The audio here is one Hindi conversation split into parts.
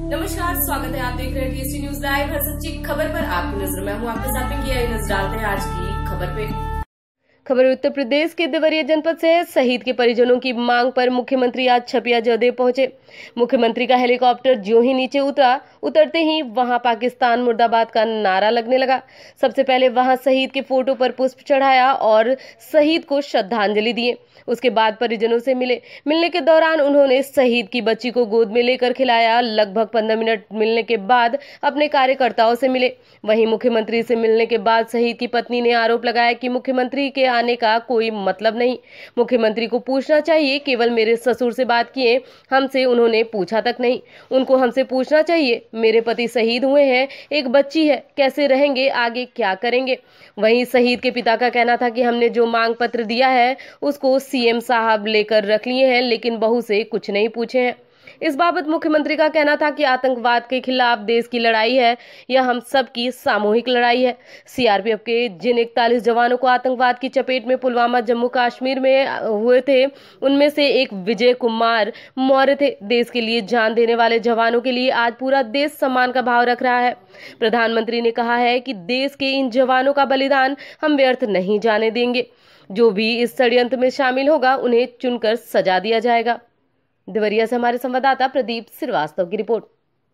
नमस्कार, स्वागत है। आप देख रहे हैं टीएसटी न्यूज लाइव। हर सच्ची खबर पर आपकी नजर। मैं हूं आपके साथ में किया। नजर डालते हैं आज की खबर पे। खबर उत्तर प्रदेश के देवरिया जनपद से है। शहीद के परिजनों की मांग पर मुख्यमंत्री आज छपिया जयदेव पहुंचे। मुख्यमंत्री का हेलीकॉप्टर ज्यों ही नीचे उतरते ही वहां पाकिस्तान मुर्दाबाद का नारा लगने लगा। सबसे पहले वहां शहीद के फोटो पर पुष्प चढ़ाया और शहीद को श्रद्धांजलि दिए। उसके बाद परिजनों से मिलने के दौरान उन्होंने शहीद की बच्ची को गोद में लेकर खिलाया। लगभग 15 मिनट मिलने के बाद अपने कार्यकर्ताओं से मिले। वहीं मुख्यमंत्री से मिलने के बाद शहीद की पत्नी ने आरोप लगाया कि मुख्यमंत्री के आने का कोई मतलब नहीं। मुख्यमंत्री को पूछना चाहिए, केवल मेरे ससुर से बात किए, हमसे उन्होंने पूछा तक नहीं। उनको हमसे पूछना चाहिए। मेरे पति शहीद हुए हैं, एक बच्ची है, कैसे रहेंगे, आगे क्या करेंगे। वहीं शहीद के पिता का कहना था कि हमने जो मांग पत्र दिया है उसको सीएम साहब लेकर रख लिए हैं, लेकिन बहू से कुछ नहीं पूछे हैं। इस बाबत मुख्यमंत्री का कहना था कि आतंकवाद के खिलाफ देश की लड़ाई है, यह हम सब की सामूहिक लड़ाई है। सीआरपीएफ के जिन 41 जवानों को आतंकवाद की चपेट में पुलवामा जम्मू कश्मीर में हुए थे, उनमें से एक विजय कुमार मौर्य थे। देश के लिए जान देने वाले जवानों के लिए आज पूरा देश सम्मान का भाव रख रहा है। प्रधानमंत्री ने कहा है कि देश के इन जवानों का बलिदान हम व्यर्थ नहीं जाने देंगे। जो भी इस षड्यंत्र में शामिल होगा उन्हें चुनकर सजा दिया जाएगा। देवरिया से हमारे संवाददाता प्रदीप श्रीवास्तव की रिपोर्ट।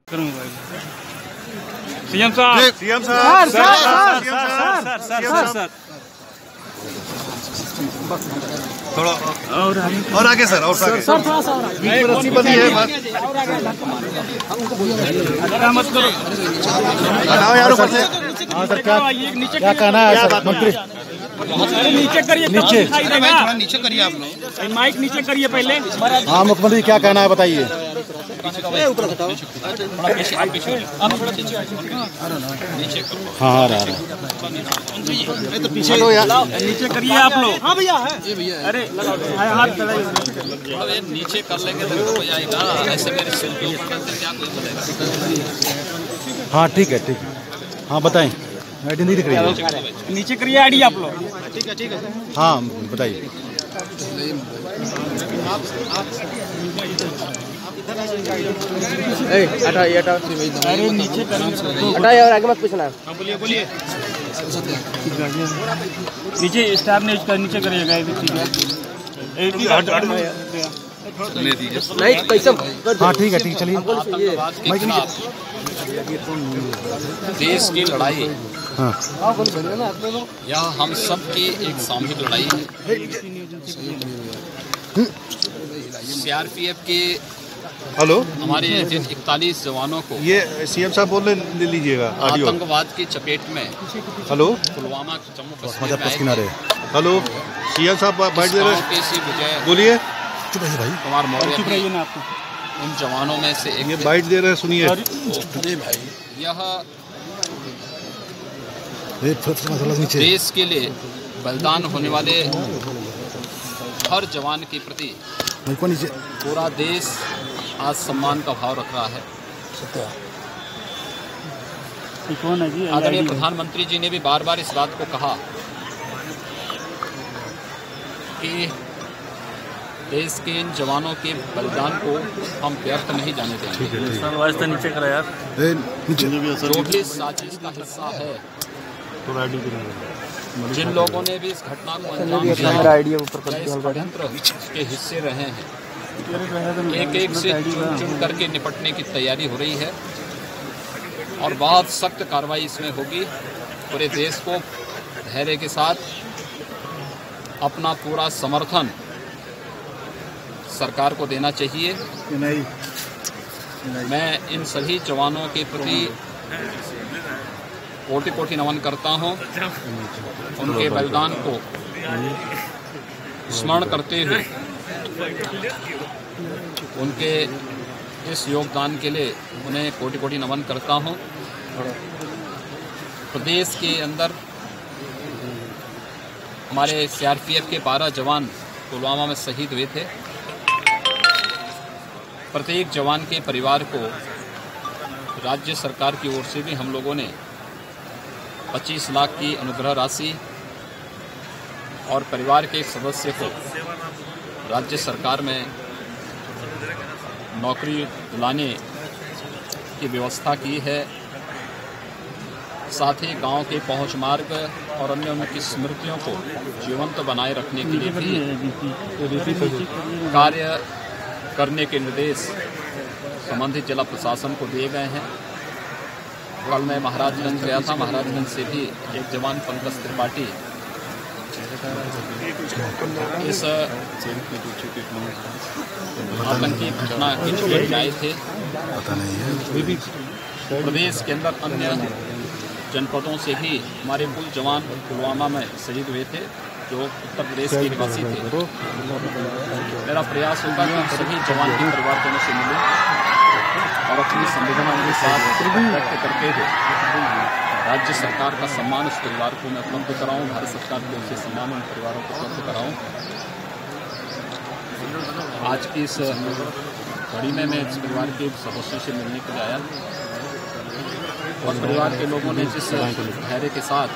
सीएम साहब, सीएम साहब, सर थोड़ा और आगे सर, और आगे सर, थोड़ा सा रस्सी बंदी है बात। मत करो, हटाओ यार ऊपर से। हाँ सर, क्या कहना है सर मंत्री? नीचे करिए, नीचे थोड़ा नीचे करिए आप लोग, माइक नीचे करिए पहले। हाँ मुख्यमंत्री क्या कहना है बताइए। हाँ तो पीछे नीचे करिए आप लोग। हाँ भैया, अरे हाथ नीचे कर लेंगे तो हो जाएगा। ऐसे मेरे सिर के ऊपर क्या कोई बोलेगा। हाँ ठीक है, ठीक है। हाँ बताएं, आईडी नहीं दिख रही है। नीचे करिए आईडी आप लोग। ठीक है, ठीक है। हाँ बताइए। अरे नीचे हटाइए और आगे मत पूछना। हाँ बोलिए, बोलिए। नीचे स्टाफ ने नीचे करिएगा। नहीं कैसे? हाँ ठीक है, ठीक, चलिए। देश की लड़ाई, हाँ यह हम सब की एक सामूहिक लड़ाई है। सीआरपीएफ के हमारे जिन 41 जवानों को, ये सीएम साहब बोल ले लीजिएगा, आतंकवाद की चपेट में पुलवामा जम्मू कश्मीर। हेलो सीएम साहब बैठ जाइए, बोलिए। कुमार मौर्य उन जवानों में से एक, ये बाइट दे रहे हैं, सुनिए। यह देश के लिए बलिदान होने वाले हर जवान के प्रति पूरा देश आज सम्मान का भाव रख रहा है। आदरणीय प्रधानमंत्री जी ने भी बार बार इस बात को कहा कि देश के इन जवानों के बलिदान को हम व्यर्थ नहीं जाने देंगे। नीचे करा यार, जो भी साजिश का हिस्सा है, जिन लोगों ने भी इस घटना को अंजाम दिया, षड्यंत्र के हिस्से रहे हैं, एक एक से चुन करके निपटने की तैयारी हो रही है और बहुत सख्त कार्रवाई इसमें होगी। पूरे देश को धैर्य के साथ अपना पूरा समर्थन सरकार को देना चाहिए। मैं इन सभी जवानों के प्रति कोटि कोटि नमन करता हूं। उनके बलिदान को स्मरण करते हुए उनके इस योगदान के लिए उन्हें कोटि कोटि नमन करता हूं। प्रदेश के अंदर हमारे सीआरपीएफ के 12 जवान पुलवामा में शहीद हुए थे। प्रत्येक जवान के परिवार को राज्य सरकार की ओर से भी हम लोगों ने 25 लाख की अनुग्रह राशि और परिवार के एक सदस्य को राज्य सरकार में नौकरी दिलाने की व्यवस्था की है। साथ ही गांव के पहुंच मार्ग और अन्य उनकी स्मृतियों को जीवंत बनाए रखने के लिए भी कार्य करने के निर्देश संबंधित जिला प्रशासन को दिए गए हैं। कल मैं महाराजगंज गया था। महाराजगंज से भी एक जवान पंकज त्रिपाठी इस आतंकी घटना की चपेट में आए थे। प्रदेश के अंदर अन्य जनपदों से भी हमारे कुल जवान पुलवामा में शहीद हुए थे जो उत्तर प्रदेश के निवासी थे। मेरा प्रयास होगा कि सभी जवान के परिवारजनों से मिलूं और अपनी संवेदना उनके साथ व्यक्त करते हुए राज्य सरकार का सम्मान उस परिवार को मैं उपलब्ध कराऊं, भारत सरकार की ओर से सम्मान उन परिवारों को उपलब्ध कराऊं। आज की इस घड़ी में मैं इस परिवार के सदस्यों से मिलने के लिए आया और परिवार के लोगों ने जिस धैर्य के साथ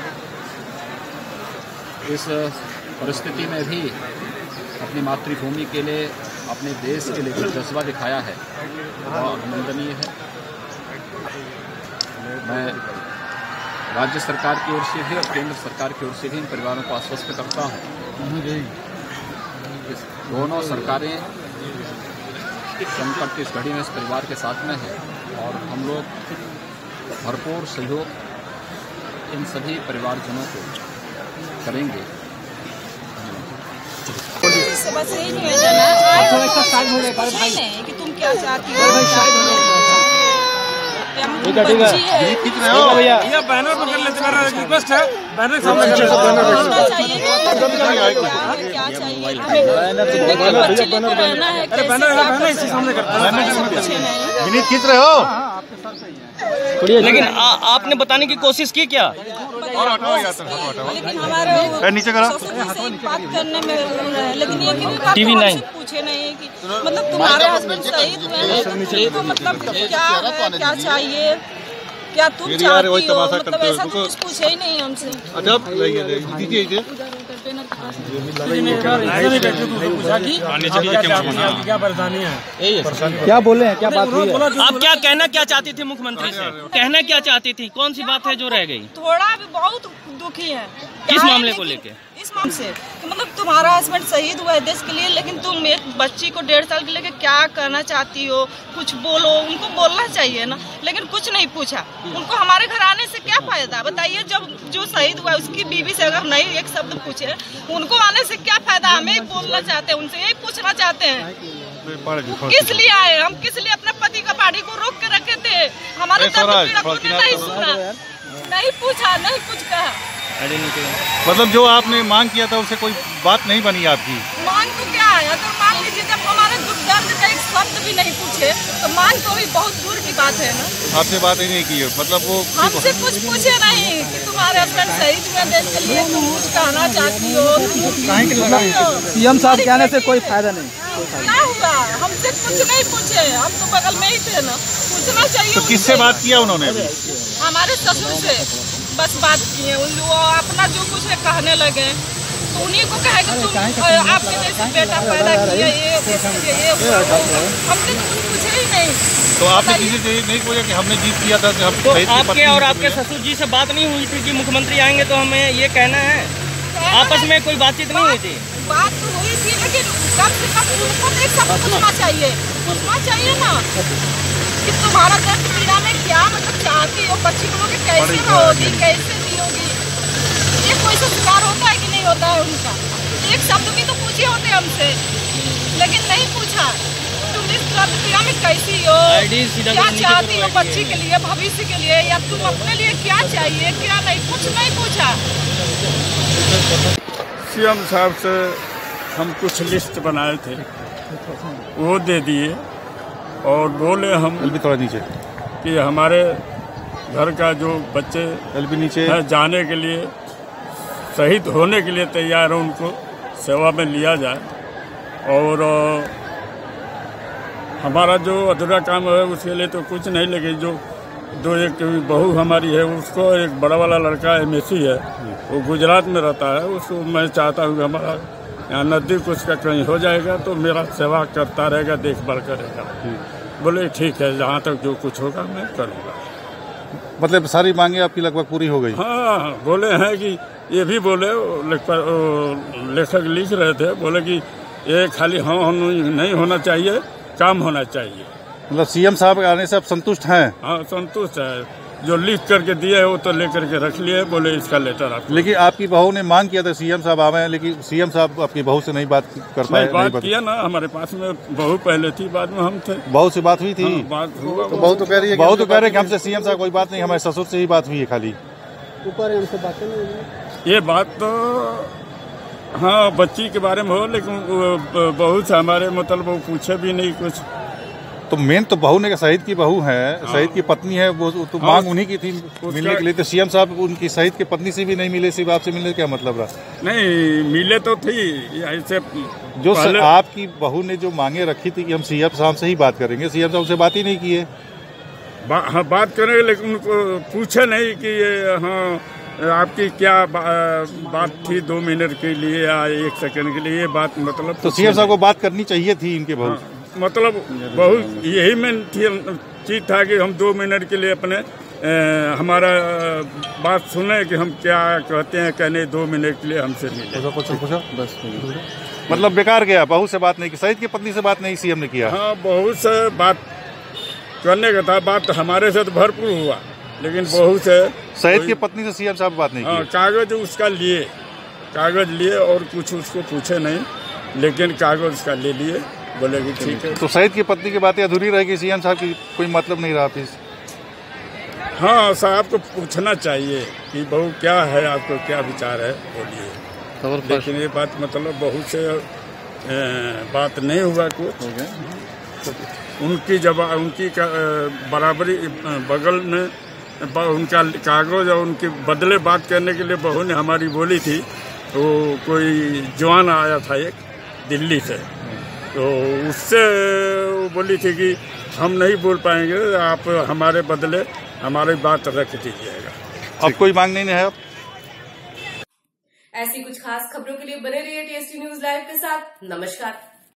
इस परिस्थिति में भी अपनी मातृभूमि के लिए, अपने देश के लिए जो जज्बा दिखाया है वह अभिनंदनीय है। मैं राज्य सरकार की ओर से भी और केंद्र सरकार की ओर से भी इन परिवारों को आश्वस्त करता हूँ। दोनों सरकारें संकट की इस घड़ी में इस परिवार के साथ में है और हम लोग भरपूर सहयोग इन सभी परिवारजनों को करेंगे। बस यही निवेदन है कि तुम क्या चाहती हो। भैया बैनर पकड़ लेते, मेरा रिक्वेस्ट है बैनर सामने कर क्या चाहिए अरे बैनर इसी सामने करते हैं। विनीत खींच रहे हो लेकिन आपने बताने की कोशिश की क्या? लेकिन हमारे नीचे करा बात करने में, लेकिन ये कि TV 9 पूछे नहीं कि मतलब तुम्हारे हस्बैंड शहीद हुए तो मतलब क्या चाहिए, क्या तुम चाहती हो, मतलब ऐसा तो कुछ पूछे ही नहीं हमसे। क्या परेशानी है, क्या बोले हैं, क्या बात हुई है? आप क्या कहना क्या चाहती थी मुख्यमंत्री से? कहना क्या चाहती थी? कौन सी बात है जो रह गई? थोड़ा भी बहुत दुखी है। किस मामले को लेके? इस मामले से कि मतलब तुम्हारा हस्बैंड शहीद हुआ है देश के लिए, लेकिन तुम एक बच्ची को 1.5 साल के लेके क्या करना चाहती हो, कुछ बोलो। उनको बोलना चाहिए ना, लेकिन कुछ नहीं पूछा। उनको हमारे घर आने से क्या फायदा बताइए? जब जो शहीद हुआ है उसकी बीवी से अगर नहीं एक शब्द पूछे, उनको आने से क्या फायदा? हमें ही बोलना चाहते हैं, उनसे यही पूछना चाहते हैं किस लिए आए हम, किस लिए अपने पति का बाड़ी को रोक के रखे थे। हमारे नहीं सुना, नहीं पूछा, नहीं कुछ कहा। मतलब जो आपने मांग किया था उससे कोई बात नहीं बनी आपकी? मांग तो क्या है, अगर मान लीजिए जब हमारे दुख दर्द का एक शब्द भी नहीं पूछे तो मांग तो भी बहुत दूर की बात है ना। आपसे बात ही नहीं की है, मतलब वो हमसे कुछ पूछे नहीं कि तुम्हारे हस्बैंड शहीद हुए देश के लिए, तुम कुछ कहना चाहती हो। सीएम साहब कहने से कोई फायदा नहीं। क्या हुआ, हमसे कुछ नहीं पूछे, हम तो बगल में ही थे ना, पूछना चाहिए। तो किससे बात किया उन्होंने? हमारे ससुर से बस बात किए। वो अपना जो कुछ है कहने लगे, तो उन्हीं को कहे कि तुम आपके जैसे बेटा पैदा किया, ये हमने तो कुछ पूछे ही नहीं। तो आपने किसी से नहीं बोला कि हमने जीत किया था? तो आपके और आपके ससुर जी से बात नहीं हुई थी कि मुख्यमंत्री आएंगे तो हमें ये कहना है? आपस में कोई बातचीत नहीं हुई थी? बात तो हुई थी, लेकिन कम से कम उनको एक शब्द पूछना चाहिए ना कि तुम्हारा दर्द पीड़ा में क्या मतलब चाहती हो, बच्ची को कैसे होगी, कैसे दी होगी। ये कोई संस्कार होता है कि नहीं होता है उनका? एक शब्द भी तो पूछे होते हमसे, लेकिन नहीं पूछा। तुम इस दर्द पीड़ा में कैसी हो, क्या चाहती हो बच्ची के लिए, भविष्य के लिए, या तुम अपने लिए क्या चाहिए, क्या नहीं, कुछ नहीं पूछा। सीएम साहब से हम कुछ लिस्ट बनाए थे, वो दे दिए और बोले हम थोड़ा नीचे कि हमारे घर का जो बच्चे नीचे है जाने के लिए, शहीद होने के लिए तैयार है, उनको सेवा में लिया जाए। और हमारा जो अधूरा काम है उसके लिए तो कुछ नहीं, लेकिन जो एक बहू हमारी है, उसको एक बड़ा वाला लड़का MSc है, वो गुजरात में रहता है, उसको मैं चाहता हूँ कि हमारा यहाँ नज़दीक उसका कहीं हो जाएगा तो मेरा सेवा करता रहेगा, देखभाल करेगा। बोले ठीक है, जहाँ तक जो कुछ होगा मैं करूँगा। मतलब सारी मांगे आपकी लगभग पूरी हो गई? हाँ, बोले हैं कि ये भी बोले, लेखक लिख रहे थे, बोले कि ये खाली हाँ नहीं होना चाहिए, काम होना चाहिए। मतलब सीएम साहब के आने से आप संतुष्ट हैं? हाँ, संतुष्ट है। जो लिख करके दिए है वो तो लेकर के रख लिए, बोले इसका लेटर आप। लेकिन आपकी बहू ने मांग किया था सीएम साहब आवे, लेकिन सीएम साहब आपकी बहू से नहीं बात कर पाए? बात किया ना, हमारे पास में बहू पहले थी, बाद में हम थे। बहू से बात हुई थी? हाँ, बात हुआ। तो बहू तो कह रही है कि हमसे सीएम साहब कोई बात नहीं, हमारे ससुर से ही बात हुई है खाली। ऊपर हमसे बातें नहीं हुई। ये बात तो हाँ बच्ची के बारे में हो, लेकिन बहू से हमारे मतलब वो पूछे भी नहीं कुछ। तो मेन तो बहू ने शहीद की बहू है, शहीद की पत्नी है, वो तो मांग उन्हीं की थी मिलने के लिए। तो सीएम साहब उनकी शहीद की पत्नी से भी नहीं मिले, सिर्फ आपसे मिलने क्या मतलब रहा? नहीं मिले तो थी ऐसे। जो आपकी बहू ने जो मांगे रखी थी कि हम सीएम साहब से ही बात करेंगे, सीएम साहब से बात ही नहीं किए। हाँ बात करेंगे, लेकिन उनको पूछे नहीं कि हाँ आपकी क्या बात थी 2 मिनट के लिए या 1 सेकंड के लिए, ये बात मतलब। तो सीएम साहब को बात करनी चाहिए थी इनके बहू। मतलब बहुत यही में चीज था कि हम 2 मिनट के लिए अपने हमारा बात सुने कि हम क्या कहते हैं, कहने 2 मिनट के लिए हमसे मिले। बस मतलब बेकार गया, बहू से बात नहीं की, शहीद की पत्नी से बात नहीं सीएम ने किया। हाँ, बहू से बात करने का था, बात हमारे से तो भरपूर हुआ, लेकिन बहू से शहीद की पत्नी से सीएम साहब बात नहीं की। कागज उसका लिए, कागज लिए और कुछ उसको पूछे नहीं, लेकिन कागज उसका ले लिए, बोले कि ठीक है। तो शहीद की पत्नी की बातें अधूरी रहेगी, सीएम साहब की कोई मतलब नहीं रहा फिर? हाँ, साहब को पूछना चाहिए कि बहू क्या है, आपको क्या विचार है, बोलिए। लेकिन ये बात मतलब बहू से बात नहीं हुआ कुछ। उनकी जब उनकी बराबरी बगल में उनका कागज और उनके बदले बात करने के लिए बहू ने हमारी बोली थी। तो कोई जवान आया था एक दिल्ली से, तो उससे वो बोली थी कि हम नहीं बोल पाएंगे, आप हमारे बदले हमारी बात रख दीजिएगा। अब कोई मांग नहीं है। अब ऐसी कुछ खास खबरों के लिए बने रहिए टीएसटी न्यूज लाइव के साथ। नमस्कार।